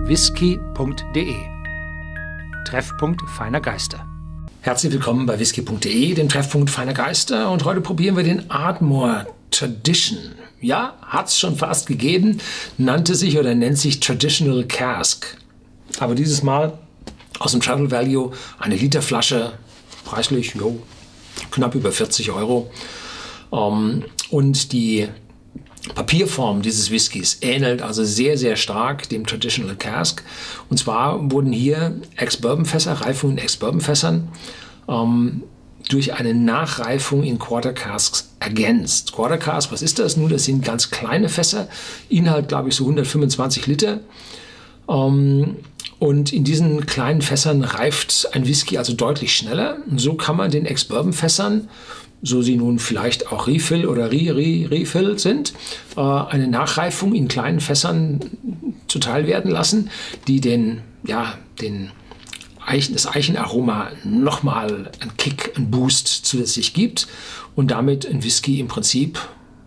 whisky.de. Treffpunkt feiner Geister. Herzlich willkommen bei whisky.de, dem Treffpunkt feiner Geister, und heute probieren wir den Ardmore Tradition. Ja, hat es schon fast gegeben, nannte sich oder nennt sich Traditional Cask. Aber dieses Mal aus dem Travel Value eine Literflasche, preislich knapp über 40 Euro. Und die Papierform dieses Whiskys ähnelt also sehr, sehr stark dem Traditional Cask. Und zwar wurden hier Ex-Bourbon-Fässer, Reifungen in Ex-Bourbon-Fässern, durch eine Nachreifung in Quarter Casks ergänzt. Quarter Cask, was ist das? Nun, das sind ganz kleine Fässer, Inhalt glaube ich so 125 Liter. Und in diesen kleinen Fässern reift ein Whisky also deutlich schneller. Und so kann man den Ex-Bourbon-Fässern, so sie nun vielleicht auch Refill oder Refill sind, eine Nachreifung in kleinen Fässern zuteil werden lassen, die das Eichenaroma nochmal einen Kick, einen Boost zusätzlich gibt und damit ein Whisky im Prinzip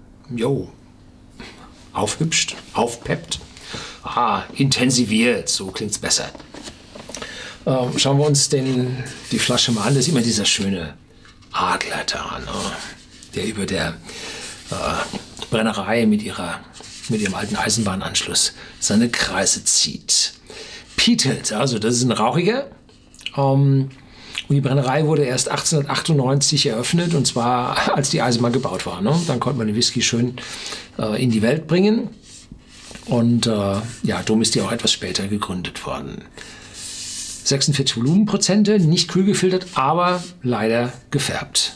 aufhübscht, aufpeppt, intensiviert, so klingt es besser. Schauen wir uns die Flasche mal an. Das ist immer dieser schöne Adler da, ne, der über der Brennerei mit ihrem alten Eisenbahnanschluss seine Kreise zieht. Peated, also das ist ein rauchiger. Und die Brennerei wurde erst 1898 eröffnet, und zwar als die Eisenbahn gebaut war. Ne? Dann konnte man den Whisky schön in die Welt bringen. Und darum ist die auch etwas später gegründet worden. 46 Volumenprozente, nicht kühl gefiltert, aber leider gefärbt.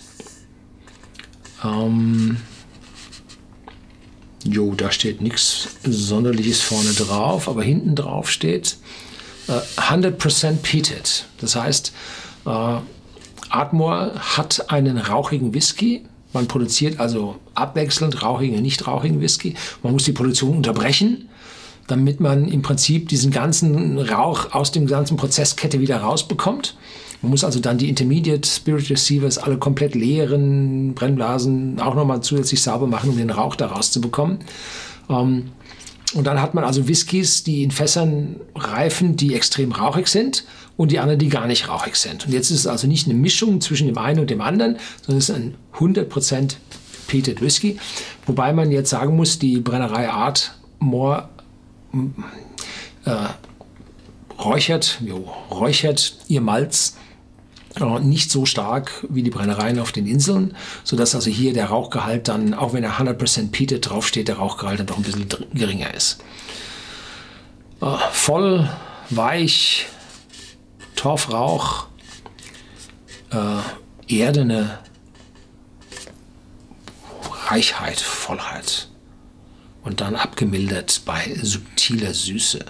Da steht nichts Sonderliches vorne drauf, aber hinten drauf steht 100% peated. Das heißt, Ardmore hat einen rauchigen Whisky. Man produziert also abwechselnd rauchigen und nicht rauchigen Whisky. Man muss die Produktion unterbrechen, damit man im Prinzip diesen ganzen Rauch aus dem ganzen Prozesskette wieder rausbekommt. Man muss also dann die Intermediate Spirit Receivers alle komplett leeren, Brennblasen auch nochmal zusätzlich sauber machen, um den Rauch da rauszubekommen. Und dann hat man also Whiskys, die in Fässern reifen, die extrem rauchig sind, und die anderen, die gar nicht rauchig sind. Und jetzt ist es also nicht eine Mischung zwischen dem einen und dem anderen, sondern es ist ein 100% peated Whisky. Wobei man jetzt sagen muss, die Brennerei Ardmore räuchert ihr Malz nicht so stark wie die Brennereien auf den Inseln, sodass also hier der Rauchgehalt dann, auch wenn er 100% peated draufsteht, der Rauchgehalt dann doch ein bisschen geringer ist. Voll, weich, Torfrauch, erdene Reichheit, Vollheit. Und dann abgemildert bei subtiler Süße.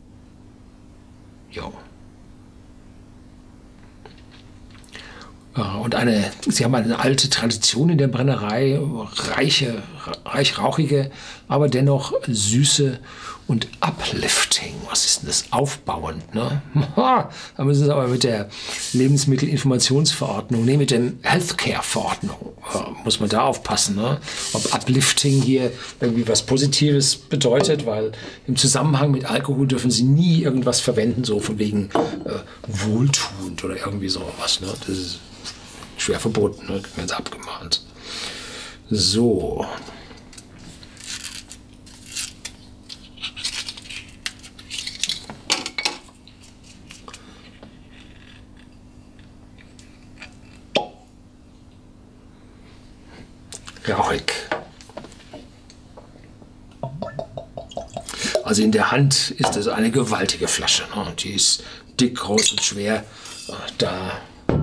Und sie haben eine alte Tradition in der Brennerei, reich rauchige, aber dennoch süße und uplifting. Was ist denn das? Aufbauend, ne? Da müssen sie aber mit der Lebensmittelinformationsverordnung, mit der Healthcare-Verordnung, muss man da aufpassen, ne? Ob uplifting hier irgendwie was Positives bedeutet, weil im Zusammenhang mit Alkohol dürfen sie nie irgendwas verwenden, so von wegen wohltuend oder irgendwie sowas, ne? Das ist schwer verboten, ne? Ganz abgemahnt. So. Rauchig. Also in der Hand ist es eine gewaltige Flasche. Ne? Die ist dick, groß und schwer. Da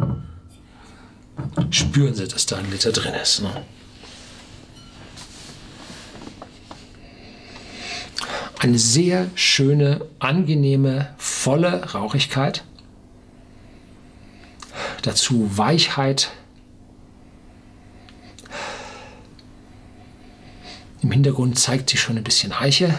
spüren Sie, dass da ein Liter drin ist. Ne? Eine sehr schöne, angenehme, volle Rauchigkeit. Dazu Weichheit. Im Hintergrund zeigt sich schon ein bisschen Eiche.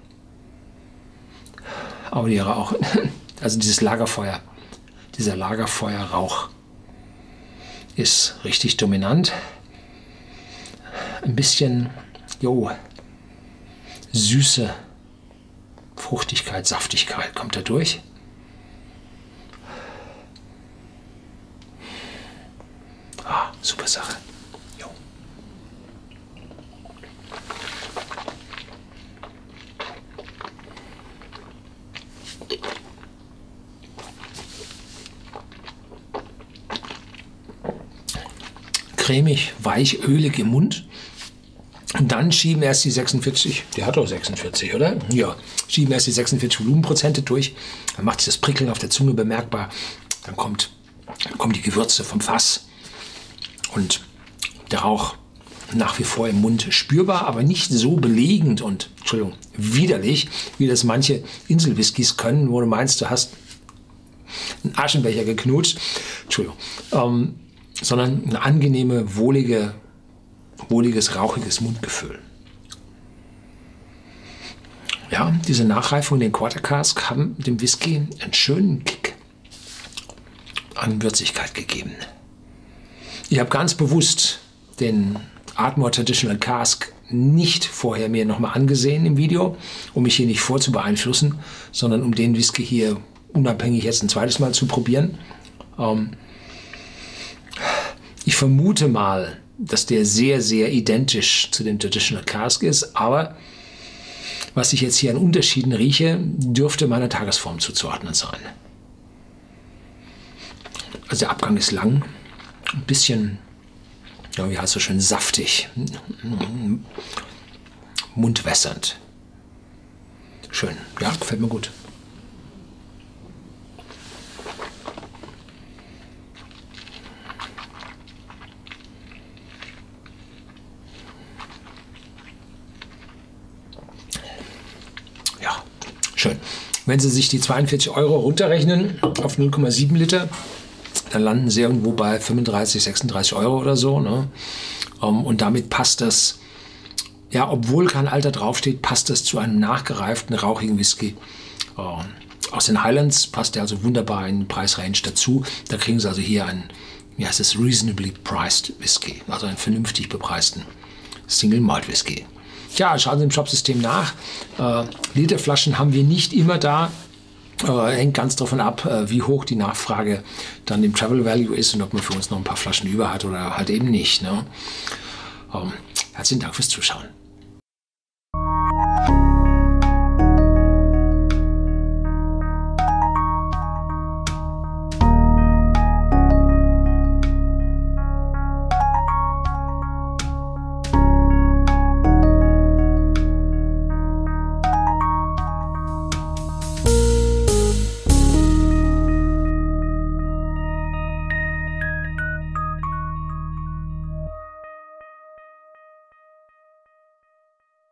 Aber die Rauch, also dieser Lagerfeuerrauch ist richtig dominant. Ein bisschen Süße, Fruchtigkeit, Saftigkeit kommt da durch. Ah, super Sache. Jo. Cremig, weich, ölig im Mund. Und dann schieben erst die 46, der hat doch 46, oder? Ja, schieben erst die 46 Volumenprozente durch. Dann macht sich das Prickeln auf der Zunge bemerkbar. Dann kommen die Gewürze vom Fass. Und der Rauch nach wie vor im Mund spürbar, aber nicht so belegend und, Entschuldigung, widerlich, wie das manche Inselwhiskys können, wo du meinst, du hast einen Aschenbecher geknutscht. Entschuldigung. Sondern eine angenehme, wohliges, rauchiges Mundgefühl. Ja, diese Nachreifung in den Quarter Cask haben dem Whisky einen schönen Kick an Würzigkeit gegeben. Ich habe ganz bewusst den Ardmore Traditional Cask nicht vorher mir nochmal angesehen im Video, um mich hier nicht vorzubeeinflussen, sondern um den Whisky hier unabhängig jetzt ein zweites Mal zu probieren. Ich vermute mal, dass der sehr, sehr identisch zu dem Traditional Cask ist, aber was ich jetzt hier an Unterschieden rieche, dürfte meiner Tagesform zuzuordnen sein. Also der Abgang ist lang, ein bisschen, ja, wie heißt es so schön, saftig, mundwässernd. Schön, ja, gefällt mir gut. Ja, schön. Wenn Sie sich die 42 € runterrechnen auf 0,7 Liter, dann landen Sie irgendwo bei 35, 36 € oder so. Ne? Und damit passt das, ja, obwohl kein Alter draufsteht, passt das zu einem nachgereiften, rauchigen Whisky. Aus den Highlands passt der also wunderbar in den Preisrange dazu. Da kriegen Sie also hier einen, wie heißt es, reasonably priced Whisky, also einen vernünftig bepreisten Single Malt Whisky. Tja, schauen Sie im Shopsystem nach. Literflaschen haben wir nicht immer da. Hängt ganz davon ab, wie hoch die Nachfrage dann im Travel Value ist und ob man für uns noch ein paar Flaschen über hat oder halt eben nicht. Ne? Herzlichen Dank fürs Zuschauen.